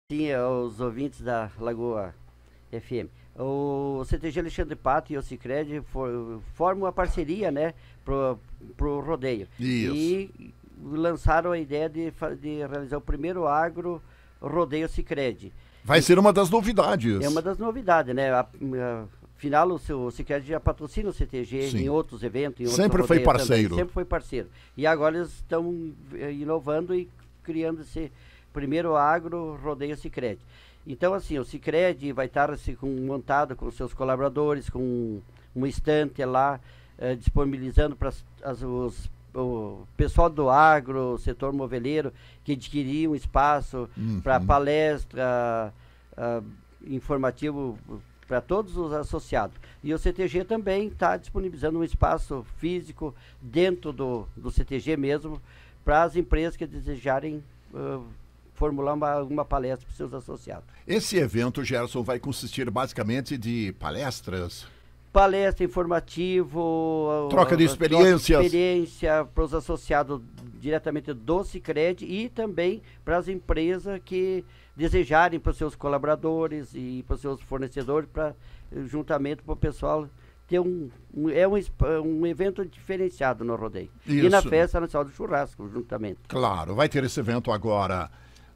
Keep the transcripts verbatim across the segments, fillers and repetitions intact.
Sim, aos ouvintes da Lagoa F M. O C T G Alexandre Pato e o Sicredi for, formam uma parceria, né, pro, pro rodeio. Isso. E lançaram a ideia de, de realizar o primeiro agro rodeio Sicredi. Vai e, ser uma das novidades. É uma das novidades, né? A, a, afinal, o, seu, o Sicredi já patrocina o C T G Sim. em outros eventos. Em sempre outros foi parceiro. Também, sempre foi parceiro. E agora eles estão inovando e criando esse primeiro agro rodeio Sicredi. Então, assim, o Sicredi vai estar assim, com, montado com seus colaboradores, com um estante lá, eh, disponibilizando para os o pessoal do agro, o setor moveleiro, que adquirir um espaço uhum. para palestra, uh, informativo para todos os associados. E o C T G também está disponibilizando um espaço físico dentro do, do C T G mesmo, para as empresas que desejarem uh, formular uma, uma palestra para os seus associados. Esse evento, Gerson, vai consistir basicamente de palestras? Palestra, informativo, troca de experiências, troca de experiência para os associados diretamente do Sicredi e também para as empresas que desejarem para os seus colaboradores e para os seus fornecedores, para juntamente para o pessoal ter um, um é um, um evento diferenciado no rodeio. Isso. E na festa nacional do churrasco, juntamente. Claro, vai ter esse evento agora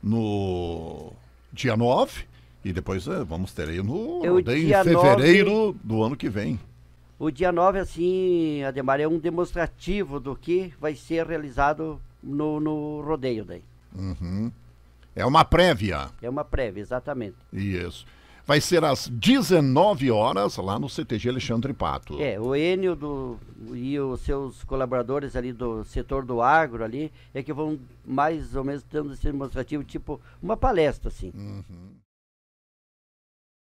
no dia nove. E depois é, vamos ter aí no rodeio em fevereiro nove, do ano que vem. O dia nove, assim, Ademar, é um demonstrativo do que vai ser realizado no, no rodeio daí. Uhum. É uma prévia. É uma prévia, exatamente. Isso. Vai ser às dezenove horas lá no C T G Alexandre Pato. É, o Enio do, e os seus colaboradores ali do setor do agro ali é que vão mais ou menos dando esse demonstrativo, tipo uma palestra, assim. Uhum.